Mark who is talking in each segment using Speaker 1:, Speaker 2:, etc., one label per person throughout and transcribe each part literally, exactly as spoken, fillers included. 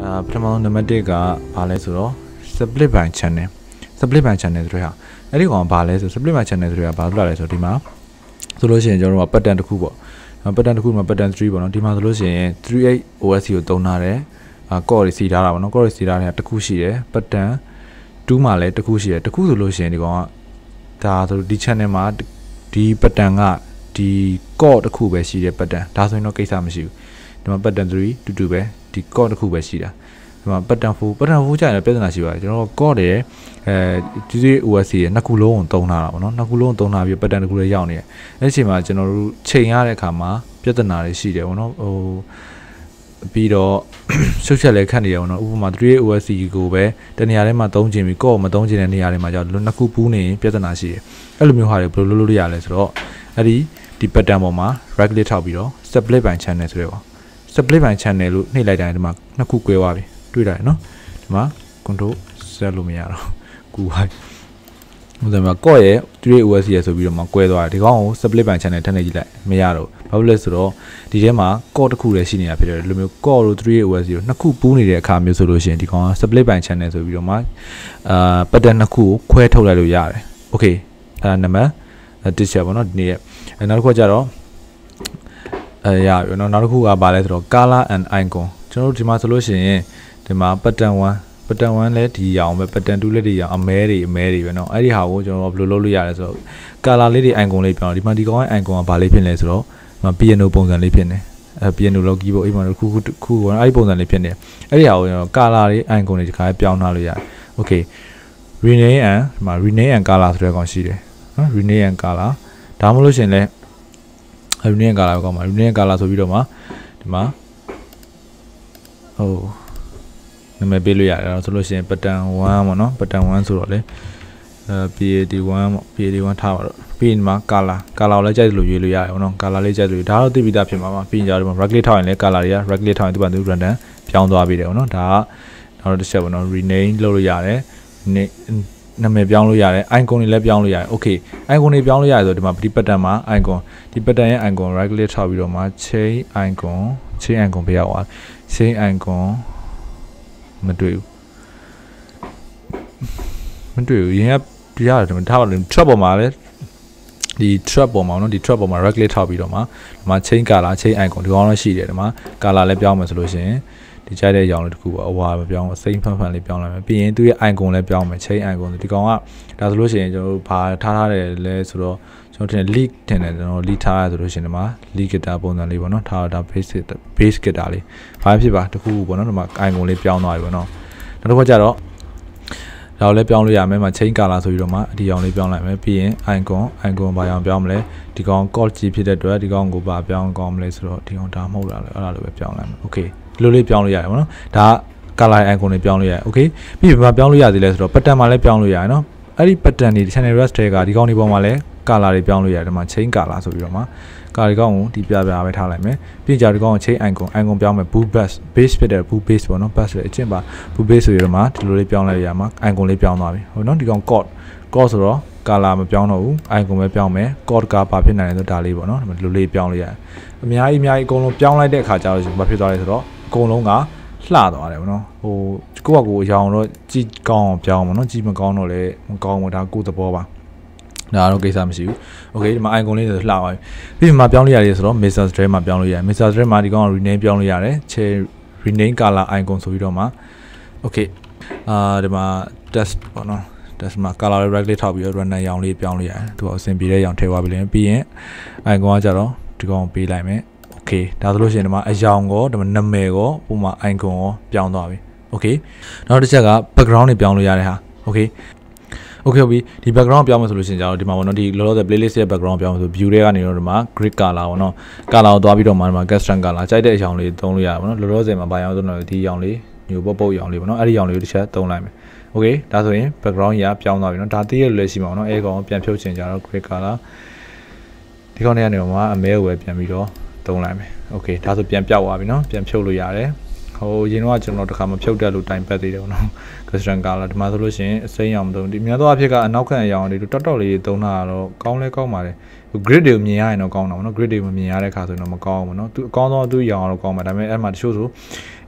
Speaker 1: 아, 프레마 너마데가 발레스로 split by channel, split by channel 들어야. 이거 발레스 split by channel 들어야 발라래서 디마. 솔루션 저는 버튼တစ်ခုပေါ့버튼တစ်ခုမှာ버튼 threeပေါ့နော်ဒီမှာဆိုလို့ရှိရင်thirty-eight O S C ကိုတုံးထားတယ်အာကော့တွေစီထားတာပေါ့နော်ကော့တွေစီထားတဲ့တစ်ခုရှိတယ်ဘတ်တန်twoမှာလည်းတစ်ခုရှိတယ်တစ်ခုဆိုလို့ရှိရင်ဒီကောင်ကဒါဆိုဒီ channel မှာဒီဘတ်တန်ကဒီကော့တစ်ခုပဲရှိတယ်ဘတ်တန်ဒါဆိုရင်တော့ကိစ္စမရှိဘူးဒီမှာဘတ်တန်threeတူတူပဲဒီကော့တစ်ခုပဲရှိတာဒီမှာဘတ်တန်fourဘတ်တန်fourကျရင်ပြဿနာရှိပါတယ်ကျွန်တော်ကော့တယ်အဲဒီ O S C ရဲ့နှစ်ခုလုံးကိုတုံးထားတာပေါ့နော်နှစ်ခုလုံးတုံးထားပြီးဘတ်တန်တစ်ခုလည်းရောက်နေတယ်အဲ့ဒီအချိန်မှာကျွန်တော်တို့ချိန်ရတဲ့အခါမှာပြဿနာတွေရှိတယ်ပေါ့နော်ဟိုပြီးတော့ရှုပ်ချက်လည်းခတ်နေရပေါ့နော်ဥပမာthirty-eight O S C ကိုပဲတနေရာထဲမှာသုံးခြင်းပြီးကော့မသုံးခြင်းတဲ့နေရာတွေမှာကြောက်နှစ်ခုပူးနေရင်ပြဿနာရှိတယ်အဲ့လိုမျိုးဟာတွေဘယ်လိုလုပ်လို့ရလဲဆိုတော့အဲ့ဒီဒီ pattern ပေါ်မှာ right click ထောက်ပြီးတော့ split by channel ဆိုရဲပေါ့ split by channel လို့နှိပ်လိုက်တိုင်းဒီမှာနှစ်ခု꿰သွားပြီတွေ့တယ်နော်ဒီမှာ control set လို့မရတော့ကူပါဟိုမှာကော့ရဲ့thirty-eight O S C ရဆိုပြီးတော့မှ꿰သွားတယ်ဒီကောင်ကို split by channel ထပ်နေကြည့်လိုက်မရတော့ဘာလို့လဲဆိုတော့ဒီထဲမှာကော့တစ်ခုလည်းရှိနေတာဖြစ်တယ်ဒီလိုမျိုးကော့လို့thirty-eight O S C ကိုနှစ်ခုပူးနေတဲ့အခါမျိုးဆိုလို့ရှိရင်ဒီကောင်က split by channel ဆိုပြီးတော့မှအာ pattern နှစ်ခုကိုခွဲထုတ်လိုက်လို့ရတယ် okay အဲနံပါတ်တစ်ချက်ပေါ့နော်ဒီနေ့အဲနောက်တစ်ခုကျတော့အဲရပြီနော်နောက်တစ်ခုကဘာလဲဆိုတော့ color and icon ကျွန်တော်တို့ဒီမှာဆိုလို့ရှိရင်ဒီမှာ pattern one pattern one လည်းဒီရအောင်ပဲ pattern two လည်းဒီရအောင်အမဲတွေအမဲတွေပဲเนาะအဲ့ဒီဟာကိုကျွန်တော်တို့ဘယ်လိုလုပ်လို့ရလဲဆိုတော့ color လေးတွေ icon လေးပြောင်းဒီမှာဒီကောင်ရဲ့ icon ကဘာလေးဖြစ်လဲဆိုတော့ဒီမှာ piano ပုံစံလေးဖြစ်နေအဲ piano လော keyboard အိမ်မှာခုခုခုကအဲ့ဒီပုံစံလေးဖြစ်နေအဲ့ဒီဟာကိုကျွန်တော် color လေး icon တွေဒီခါပြောင်းထားလို့ရတယ် okay rename and ဒီမှာ rename and color ဆိုတဲ့ကောင်ရှိတယ်နော် rename and color ဒါမှမဟုတ်ရှင်လဲ rename and color ကောင်းပါ rename and color ဆိုပြီးတော့မှဒီမှာဟိုနာမည်ပေးလို့ရတယ်အဲ့ဆိုလို့ရှိရင် pattern one ပေါ့နော် pattern one ဆိုတော့လေအဲ P A D one ပေါ့ P A D one ထားပါတော့ပြီးရင်ဒီမှာ color color ကိုလည်းကြိုက်လို့ရွေးလို့ရတယ်ပေါ့နော် color လေးကြိုက်လို့ဒါတော့သိပြီးသားဖြစ်မှာပါပြီးရင်ကြတော့ right click ထောက်ရင်လည်း color တွေက right click ထောက်ရင်သူ့ဘာသူ random ပြောင်းသွားပြီတယ်ပေါ့နော်ဒါကနောက်တစ်ချက်ပေါ့နော် rename လုပ်လို့ရတယ်နာမည်ပြောင်းလို့ရတယ် icon တွေလည်းပြောင်းလို့ရတယ် okay icon တွေပြောင်းလို့ရတယ်ဆိုတော့ဒီမှာဒီ pattern မှာ icon ဒီ pattern ရဲ့ icon right click ထောက်ပြီးတော့မှ change icon change icon ပေးရအောင် change iconမတွေ့ဘူးမတွေ့ဘူးရင်ကပြရတယ်ထားပါလို့ trap ပေါ်မှာလဲဒီ trap ပေါ်မှာနော်ဒီ trap ပေါ်မှာ right click ထောက်ပြီးတော့မှဒီမှာ change color change icon ဒီကောင်လည်းရှိတယ်ဒီမှာ color လည်းပြောင်းမယ်ဆိုလို့ရှိရင်ဒီကြိုက်တဲ့အရောင်လေးတစ်ခုပေါ့အဝါမပြောင်းစိမ့်ဖန်ဖန်လေးပြောင်းလိုက်မယ်ပြီးရင်သူ့ရဲ့ icon လည်းပြောင်းမယ် change icon ဒီကောင်ကဒါဆိုလို့ရှိရင်ကျွန်တော်တို့ဘာထားထားတယ်လဲဆိုတော့ကျွန်တော်ထင် leak ထင်တယ်ကျွန်တော် leak ထားရဆိုလို့ရှိရင်ဒီမှာ leak guitar ပုံစံလေးပေါ့နော်ထားတာ base base guitar လေးဘာဖြစ်ပါတစ်ခုပေါ့နော်ဒီမှာ icon လေးပြောင်းသွားပြီပေါ့နော်နောက်တစ်ခါကျတော့ဒါလည်းပြောင်းလို့ရမယ်မှာ change color ဆိုပြီးတော့မှဒီအောင်လေးပြောင်းလိုက်မယ်ပြီးရင် icon icon ဘာအောင်ပြောင်းမလဲဒီကောင် code ကြီးဖြစ်တဲ့အတွက်ဒီကောင်ကိုဘာပြောင်းကောင်းမလဲဆိုတော့ဒီကောင်ဒါမဟုတ်လားအဲ့ဒါလိုပဲပြောင်းလိုက်မယ် okay ဒီလိုလေးပြောင်းလို့ရတယ်ပေါ့နော်ဒါက color icon တွေပြောင်းလို့ရတယ် okay ပြီးရင်ဘာပြောင်းလို့ရသေးလဲဆိုတော့ pattern မှာလည်းပြောင်းလို့ရတယ်နော်အဲ့ဒီ pattern တွေ channel rest တွေကဒီကောင်ဒီပေါ်မှာလည်း color တွေပြောင်းလို့ရတယ်ဒီမှာ change color ဆိုပြီးတော့မှ color ဒီကောင်ကိုဒီပြပြပဲထားလိုက်မယ်ပြီးကြဒီကောင်ကို change icon icon ပြောင်းမယ် blue base base ဖြစ်တဲ့ blue base ပေါ့နော် base လေအချင်းပါ blue base ဆိုရတော့မှဒီလိုလေးပြောင်းလိုက်ရမှာ icon လေးပြောင်းသွားပြီဟုတ်နော်ဒီကောင် code code ဆိုတော့ color မပြောင်းတော့ဘူး icon ပဲပြောင်းမယ် code ကဘာဖြစ်နိုင်လဲဆိုဒါလေးပေါ့နော်ဒီလိုလေးပြောင်းလို့ရတယ်အများကြီးအများကြီးအကုန်လုံးပြောင်းလိုက်တဲ့အခါကျတော့ဘာဖြစ်သွားလဲဆိုတော့အကုန်လုံးကလှသွားတယ်ပေါ့နော်ဟိုကိုယ့်ဘက်ကိုအရောင်တော့ကြည့်ကောင်းအောင်ပြောင်းပါနော်ကြည့်မကောင်းတော့လည်းမကောင်းဘူးဒါကိုယ့်သဘောပါဒါတော့ကိစ္စမရှိဘူး okay ဒီမှာ icon လေးဆိုလှသွားပြီပြီးမှပြောင်းလို့ရတယ်ဆိုတော့ mixer string မှာပြောင်းလို့ရတယ် mixer string မှာဒီကောင် rename ပြောင်းလို့ရတယ် change rename color icon ဆိုပြီးတော့မှ okay အာဒီမှာ test ပေါ့နော် test မှာ color right click ထောက်ပြီးတော့ random ရောင်လေးပြောင်းလို့ရတယ်သူကအဆင်ပြေတဲ့ရောင်ထည့်သွားပြီလေပြီးရင် icon ကကြတော့ဒီကောင်ပေးလိုက်မယ် okay ဒါဆိုလို့ရှိရင်ဒီမှာအရောင်ကိုဒီမှာနာမည်ကိုပုံမှာ icon ကိုပြောင်းသွားပြီ okay နောက်တစ်ချက်က background တွေပြောင်းလို့ရတယ်ဟာ okay okay ပြီဒီ background ပြောင်းမယ်ဆိုလို့ရှိရင်ကျတော့ဒီမှာပေါ့နော်ဒီလောလောဆယ် playlist ရဲ့ background ပြောင်းမယ်ဆို view တွေကနေတော့ဒီမှာ grid color ပေါ့နော် color ကိုသွားပြီးတော့မှဒီမှာ custom color ကြိုက်တဲ့အရောင်လေးသုံးလို့ရတယ်ပေါ့နော်လောလောဆယ်မှာဘာရောင်သုံးလဲဒီရောင်လေးညိုပုတ်ပုတ်ရောင်လေးပေါ့နော်အဲ့ဒီရောင်လေးကိုတစ်ချက်သုံးလိုက်မယ် okay ဒါဆိုရင် background ကြီးကပြောင်းသွားပြီနော်ဒါသိရလို့လည်းရှိမှာပေါ့နော်အဲကောင်ပြန်ဖြုတ်ချင်ကြတော့ grid color ဒီကောင်တွေကနေတော့မှအမဲကိုပဲပြန်ပြီးတော့သုံးလိုက်မယ် okay ဒါဆိုပြန်ပြောက်သွားပြီနော်ပြန်ဖြုတ်လို့ရတယ်ဟိုရင်တော့ကျွန်တော်တခါမဖြုတ်တက်လို့တိုင်ပတ်သေးတယ်ပေါ့နော် custom color ဒီမှာဆိုလို့ရှိရင်အစိမ်းရောင်မသုံးဒီများသောအဖြစ်ကအနောက်ခံအရောင်တွေတော်တော်လေးသုံးတာတော့ကောင်းလဲကောင်းပါတယ်ဟို grid တွေကိုမြင်ရရင်တော့ကောင်းတာပေါ့နော် grid တွေမမြင်ရတဲ့ခါဆိုရင်တော့မကောင်းဘူးပေါ့နော်သူအကောင်းဆုံးသူရောင်တော့ကောင်းပါဒါပေမဲ့အဲ့မှာတချို့ဆို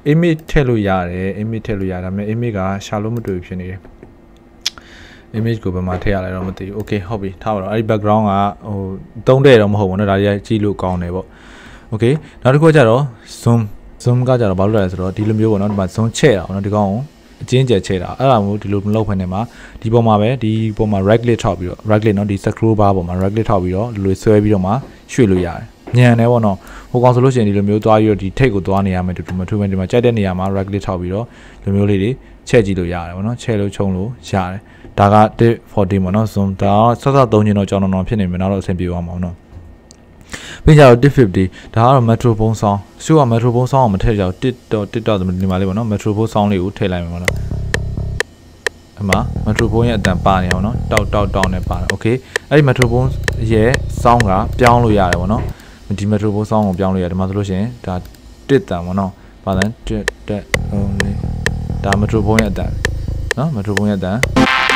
Speaker 1: image ထည့်လို့ရတယ် image ထည့်လို့ရဒါပေမဲ့ image ကရှာလို့မတွေ့ဖြစ်နေတယ် image ကိုဘယ်မှာထည့်ရလဲတော့မသိဘူး okay ဟုတ်ပြီထားပါတော့အဲ့ဒီ background ကဟိုသုံးတဲ့တော့မဟုတ်ဘူးเนาะဒါတွေကကြည့်လို့ကောင်းတယ်ပေါ့ okay နောက်တစ်ခုကျတော့ zoom zoom ကကျတော့ဘာလို့လဲဆိုတော့ဒီလိုမျိုးပေါ့เนาะဒီမှာ zoom ချဲ့တာပေါ့เนาะဒီကောင်ကိုအချင်းကျဲချဲ့တာအဲ့ဒါမျိုးဒီလိုမလုပ်ဖ ೇನೆ မှာဒီပေါ်မှာပဲဒီပေါ်မှာ right click ထောက်ပြီးတော့ right click เนาะဒီ scroll bar ပေါ်မှာ right click ထောက်ပြီးတော့ဒီလိုဆွဲပြီးတော့မှရွှေ့လို့ရတယ်ညံတယ်ပေါ့เนาะဟိုကောင်ဆိုလို့ရှိရင်ဒီလိုမျိုးသွားပြီးတော့ဒီထိတ်ကိုသွားနေရမယ်တူတူမထူးပဲဒီမှာကြိုက်တဲ့နေရာမှာ right click ထောက်ပြီးတော့ဒီလိုမျိုးလေးတွေချဲ့ကြည့်လို့ရတယ်ပေါ့เนาะချဲ့လို့ခြုံလို့ရတယ်ဒါကone fortyပေါ့เนาะ zoom ဒါဆက်ဆက်သုံးချင်တော့ကြောင်တော်ဖြစ်နေမယ်နောက်တော့အဆင်ပြေသွားမှာပေါ့เนาะပြီးကြတော့one fiftyဒါကတော့ metrophone sound ရှုက metrophone sound ကိုမထည့်ကြဘူးတစ်တော့တစ်တော့ဒီမှာလေးပေါ့နော် metrophone sound လေးကိုထည့်လိုက်မယ်ပေါ့နော်အမ metrophone ရဲ့အတန်ပါနေအောင်နော်တောက်တောက်တောက်နဲ့ပါတယ် okay အဲ့ဒီ metrophone ရဲ့ sound ကပြောင်းလို့ရတယ်ပေါ့နော်ဒီ metrophone sound ကိုပြောင်းလို့ရတယ်ဒီမှာဆိုလို့ရှိရင်ဒါတစ်တန်ပေါ့နော်ပါတန်းတစ်တက်ဟိုလေးဒါ metrophone ရဲ့အတန်နော် metrophone ရဲ့အတန်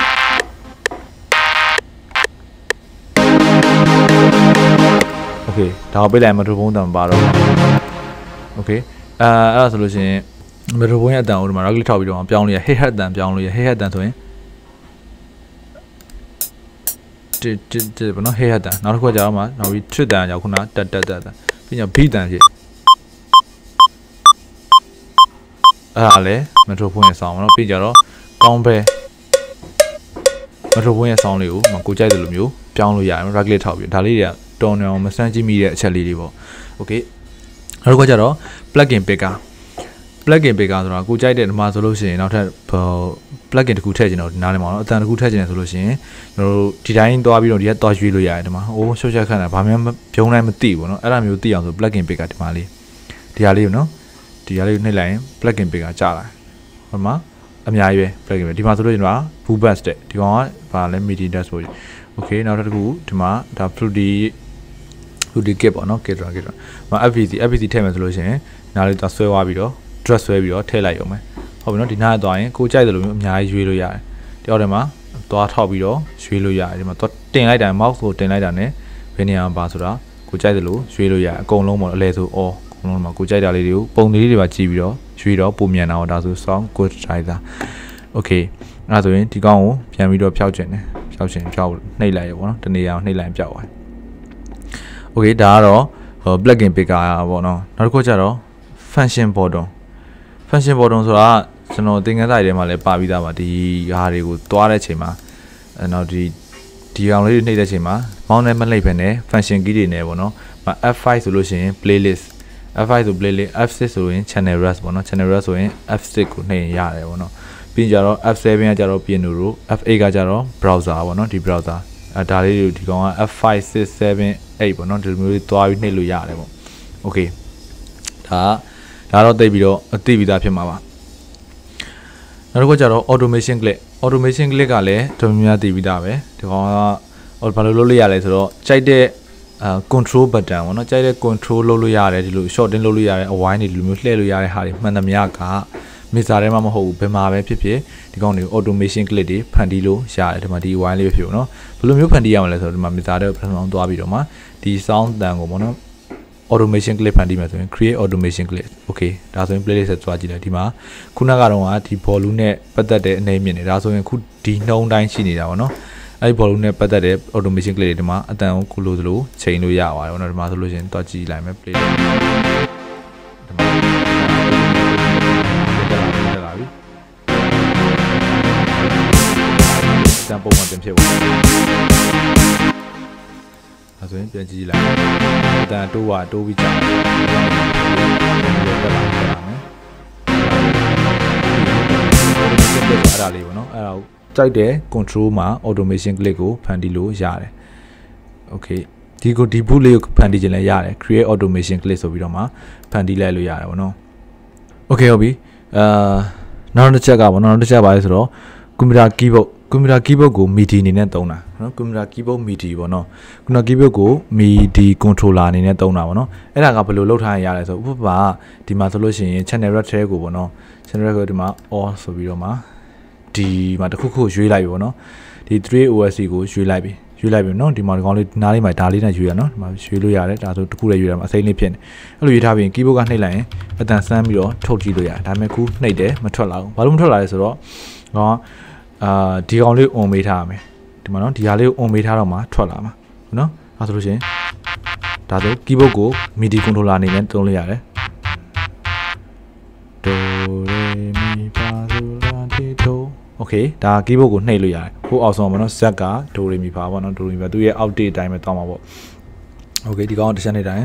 Speaker 1: โอเคဒါကိုပေးလိုက် microphone တန်ပါတော့โอเคအဲအဲ့ဒါဆိုလို့ရှိရင် microphone ရဲ့အတန်ကိုဒီမှာ right ထောက်ပြီးတော့ပြောင်းလို့ရ head head တန်ပြောင်းလို့ရ head head တန်ဆိုရင်တစ်တစ်တစ်ဘာနော် head head တန်နောက်တစ်ခုကကြာတော့မှနောက်ပြီး trip တန်ရောက်ခုနတက်တက်တက်တက်ပြီးည beat တန်ဖြစ်အဲ့ဒါလေ microphone ရဲ့ sound နော်ပြီးကြတော့ကောင်းပဲ microphone ရဲ့ sound လေးကိုမကိုကြိုက်တယ်လို့မျိုးပြောင်းလို့ရတယ် right ထောက်ပြီးဒါလေးတွေကတော်နေအောင်မစမ်းကြည့်မိတဲ့အချက်လေးတွေပေါ့โอเคနောက်တစ်ခုကကြတော့ plugin picker plugin picker ဆိုတာကိုကြိုက်တဲ့ဒီမှာဆိုလို့ရှိရင်နောက်ထပ် plugin တစ်ခုထည့်ချင်တော့ဒီနားထဲမှာတော့အတန်တစ်ခုထည့်ချင်တယ်ဆိုလို့ရှိရင်ကျွန်တော်တို့ဒီတိုင်းသွားပြီးတော့ဒီကသွားရွေးလို့ရတယ်ဒီမှာအိုးရှုပ်ချက်ခန့်တာဘာမှမပြုံးတိုင်းမသိဘူးเนาะအဲ့ဒါမျိုးသိအောင်ဆို plugin picker ဒီမှာလေးဒီဟာလေးကိုเนาะဒီဟာလေးကိုနှိပ်လိုက်ရင် plugin picker ကြာလာဟိုမှာအများကြီးပဲ plugin ပဲဒီမှာဆိုလို့ကျွန်တော်က Boost တဲ့ဒီကောင်ကဘာလဲ midi dashboardโอเคနောက်တစ်ခုဒီမှာဒါ fruity fruity kit ပေါ့နော် kit တော့ kit တော့မ F V C F V C ထည့်မယ်ဆိုလို့ရှိရင်နားလေးတော့ဆွဲသွားပြီးတော့ dress ဆွဲပြီးတော့ထည့်လိုက်ရုံပဲဟုတ်ပြီနော်ဒီနားသွားရင်ကိုကြိုက်တယ်လို့မျိုးအများကြီးရွေးလို့ရတယ်တယောက်တည်းမှာသွားထောက်ပြီးတော့ရွေးလို့ရတယ်ဒီမှာသွားတင်လိုက်တာ mouse ကိုတင်လိုက်တာ ਨੇ ဘယ်နေရာမှာပါဆိုတာကိုကြိုက်တယ်လို့ရွေးလို့ရအကုန်လုံးပေါ့အလဲဆိုအော်အကုန်လုံးမှာကိုကြိုက်တာလေးတွေကိုပုံလေးတွေပါကြည့်ပြီးတော့ရွေးတော့ပုံမြန်တာတော့ဒါဆို sound good driver okay အဲ့ဒါဆိုရင်ဒီကောင်ကိုပြန်ပြီးတော့ဖျောက်ကျင်တယ်ဖျောက်ကျင်ဖျောက်နှိပ်လိုက်ရပေါ့နော်တနေရာကိုနှိပ်လိုက်ပြောက်သွားโอเคဒါကတော့ဟို plugin picker ပေါ့နော်နောက်တစ်ခုကျတော့ function button function button ဆိုတာကျွန်တော်သင်ခန်းစာတွေထဲမှာလည်းပါပြီးသားပါဒီဟာတွေကိုသွားတဲ့အချိန်မှာအဲနောက်ဒီဒီအောင်လေးတွေနှိပ်တဲ့အချိန်မှာမောင်းနဲ့မလှိပ်ဖ ೇನೆ function key တွေနဲ့ပေါ့နော် F five ဆိုလို့ရှိရင် playlist F five ဆို playlist F six ဆိုရင် channel rest ပေါ့နော် channel rest ဆိုရင် F six ကိုနှိပ်ရင်ရတယ်ပေါ့နော်ပြီးကြတော့ F seven ကကြတော့ piano တို့ F eight ကကြတော့ browser ပေါ့နော်ဒီ browser အဲဒါလေးတွေဒီကောင်က F five six seven eight ပေါ့နော်ဒီလိုမျိုးလေးသွားပြီးနှိပ်လို့ရတယ်ပေါ့ okay ဒါဒါတော့သိပြီးတော့အသိပြီးသားဖြစ်မှာပါနောက်တစ်ခုကျတော့ automation click automation click ကလည်းတော်များများသိပြီးသားပဲဒီကောင်ကဘာလို့လုပ်လို့ရလဲဆိုတော့ကြိုက်တဲ့အာ control button ပေါ့နော်ကြိုက်တဲ့ control လုပ်လို့ရတယ်ဒီလို shorten လုပ်လို့ရတယ်အဝိုင်းတွေဒီလိုမျိုးလှည့်လို့ရတဲ့ဟာတွေမှန်သမျှကmixer ထဲမှာမဟုတ်ဘူးဘယ်မှာပဲဖြစ်ဖြစ်ဒီကောင်တွေ automation click တွေဖန်တီးလို့ရတယ်ဒီမှာဒီ wire လေးပဲဖြစ်ဘူးเนาะဘယ်လိုမျိုးဖန်တီးရမလဲဆိုတော့ဒီမှာ mixer ထဲပထမဆုံးသွားပြီးတော့မှဒီ sound တန်ကိုပေါ့နော် automation click ဖန်တီးမယ်ဆိုရင် create automation click okay ဒါဆိုရင် playlist ဆက်သွားကြည့်လိုက်ဒီမှာခုနကတော့ဒီ volume နဲ့ပတ်သက်တဲ့အနေမြင့်နေဒါဆိုရင်ခုဒီနှုံးတိုင်းရှိနေတာပေါ့နော်အဲ့ဒီ volume နဲ့ပတ်သက်တဲ့ automation click တွေဒီမှာအတန်ကိုခုလိုသလိုချိန်လို့ရပါတယ်ပေါ့နော်ဒီမှာဆိုလို့ရှိရင်သွားကြည့်လိုက်မယ် playlist ဒီမှာတန်ပုံမှန်တင်ဖြစ်သွားအဲဆိုရင်ပြန်ကြည့်လိုက်အတန်တိုးဝတိုးပြီးကြာတက်လာတက်လာမယ်အဲ့ဒါလေးပေါ့နော်အဲ့ဒါကိုကြိုက်တဲ့ control မှာ automation click ကိုဖန်တီးလို့ရတယ် okay ဒီကိုဒီ boot လေးကိုဖန်တီးခြင်းလည်းရတယ် create automation click ဆိုပြီးတော့မှဖန်တီးလိုက်လို့ရတယ်ပေါ့နော် okay ဟုတ်ပြီအာနောက်တစ်ချက်ကပေါ့နော်နောက်တစ်ချက်ပါလဲဆိုတော့ computer keyboard computer keyboard ကို midi အနေနဲ့သုံးတာနော် computer keyboard midi ပေါ့နော် computer keyboard ကို midi controller အနေနဲ့သုံးတာပေါ့နော်အဲ့ဒါကဘယ်လိုလုပ်ထားရလဲဆိုဥပမာဒီမှာဆိုလို့ရှိရင် channel red ထဲကိုပေါ့နော် channel red ကိုဒီမှာ all ဆိုပြီးတော့မှဒီမှာတစ်ခုခုရွေးလိုက်ပြီပေါ့နော်ဒီ three O S C ကိုရွေးလိုက်ပြီရွေးလိုက်ပြီနော်ဒီမှာဒီကောင်လေးနားလေးမှာဒါလေးနဲ့ရွေးရနော်ဒီမှာရွေးလို့ရတယ်ဒါဆိုတစ်ခုလည်းရွေးရမှာအစိမ့်လေးဖြစ်နေအဲ့လိုရွေးထားပြီးရင် keyboard ကနှိပ်လိုက်ရင်အတန်ဆန်းပြီးတော့ထုတ်ကြည့်လို့ရတယ်ဒါပေမဲ့ခုနှိပ်တယ်မထွက်လာဘူးဘာလို့မထွက်လာလဲဆိုတော့ဟောအာဒီကောင်လေး on မေးထားရမယ်ဒီမှာနော်ဒီဟာလေးကို on မေးထားတော့မှထွက်လာမှာနော်အဲဆိုလို့ရှိရင်ဒါဆို keyboard ကို midi controller အနေနဲ့သုံးလို့ရတယ် do re mi fa sol la ti do okay ဒါ keyboard ကိုနှိပ်လို့ရတယ်ဟိုအောက်ဆုံးပါနော် z က do re mi fa ပေါ့နော် do re mi fa သူရဲ့ update အတိုင်းပဲတောင်းပါပေါ့ okay ဒီကောင်တစ်ချက်နှိပ်တိုင်း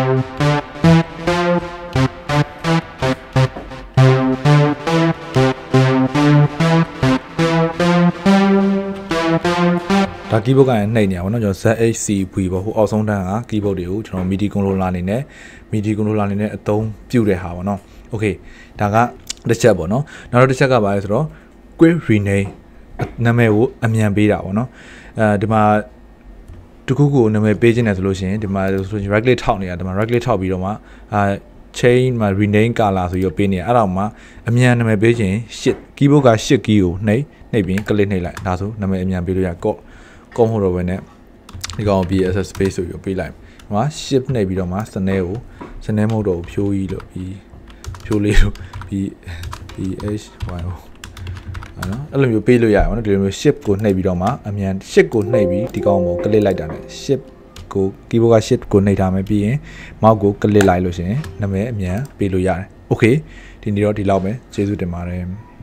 Speaker 1: ဒါ keyboard ကလည်းနှိပ်နေရပါတော့ကျွန်တော် Z H C V ပေါ့ဟိုအောက်ဆုံးတန်းက keyboard တွေကိုကျွန်တော် midi controller အနေနဲ့ midi controller အနေနဲ့အသုံးပြုတဲ့ဟာပေါ့နော် okay ဒါကတစ်ချက်ပေါ့နော်နောက်တစ်ချက်ကပါလဲဆိုတော့ quick rename နာမည်ကိုအမြန်ပေးတာပေါ့နော်အဲဒီမှာတခုခုနာမည်ပေးခြင်းတယ်ဆိုလို့ရှိရင်ဒီမှာဆိုရင် right click ထောက်နေတာဒီမှာ right click ထောက်ပြီးတော့မှအာ change မှာ rename color ဆိုပြီးတော့ပေးနေအဲ့တော့မှအမြန်နာမည်ပေးခြင်း shit keyboard က shit key ကိုနှိပ်နှိပ်ပြီး click နှိပ်လိုက်ဒါဆိုနာမည်အမြန်ပေးလို့ရကော့ကော့ဟုတ်တော့ပဲနဲ့ဒီကောင် B S S space ဆိုပြီးပေးလိုက်ဟို shift နှိပ်ပြီးတော့မှစနဲကိုစနဲမဟုတ်တော့ဖြိုးကြီးလို့ပြီးဖြိုးလေးလို့ပြီး B H Y O နော်အဲ့လိုမျိုးပေးလို့ရအောင်နော်ဒီလိုမျိုး shift ကိုနှိပ်ပြီးတော့မှအမြန် shift ကိုနှိပ်ပြီးဒီကောင်ကို click လိုက်တာနဲ့ shift ကို keyboard က shift ကိုနှိပ်ထားမယ်ပြီးရင် mouse ကို click လိုက်လို့ရှိရင်နာမည်အမြန်ပေးလို့ရတယ် okay ဒီနေ့တော့ဒီလောက်ပဲကျေးဇူးတင်ပါတယ်